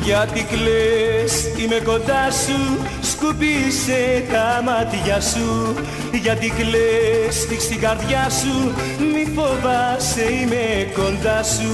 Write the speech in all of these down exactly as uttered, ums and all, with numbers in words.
Γιατί κλαις, είμαι κοντά σου, σκουπίσε τα μάτια σου. Γιατί κλαις, δείξ' την καρδιά σου, μη φοβάσαι, είμαι κοντά σου.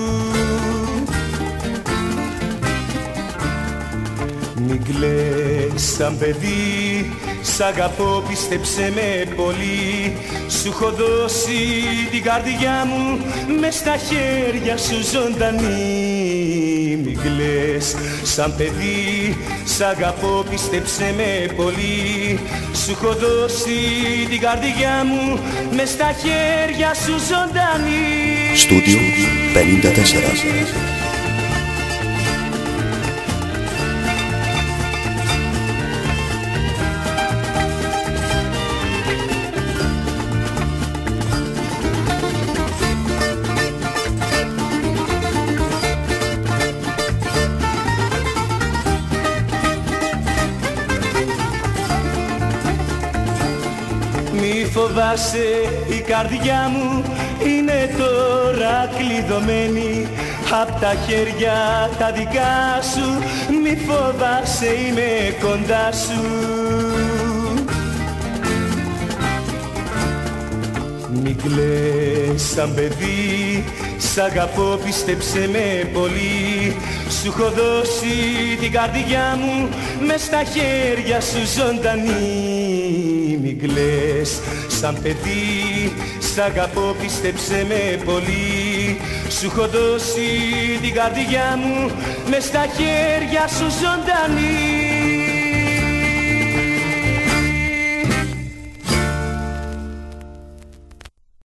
Μην κλαις σαν παιδί, σ' αγαπώ, πίστεψε με πολύ. Σου έχω δώσει την καρδιά μου, μες στα χέρια σου ζωντανή. Μην κλαις σαν παιδί, σ' αγαπώ, πίστεψε με πολύ. Σου έχω δώσει την καρδιά μου, μες στα χέρια σου ζωντανή. Στούντιο πενήντα τέσσερα. Μη φοβάσαι, η καρδιά μου είναι τώρα κλειδωμένη απ' τα χέρια τα δικά σου. Μη φοβάσαι, είμαι κοντά σου. Μη κλαις σαν παιδί, σ' αγαπώ, πίστεψε με πολύ. Σου έχω δώσει την καρδιά μου, μες στα χέρια σου ζωντανή. Μην κλαις σαν παιδί, σ' αγαπώ, πίστεψε με πολύ. Σου έχω δώσει την καρδιά μου, μες στα χέρια σου ζωντανή.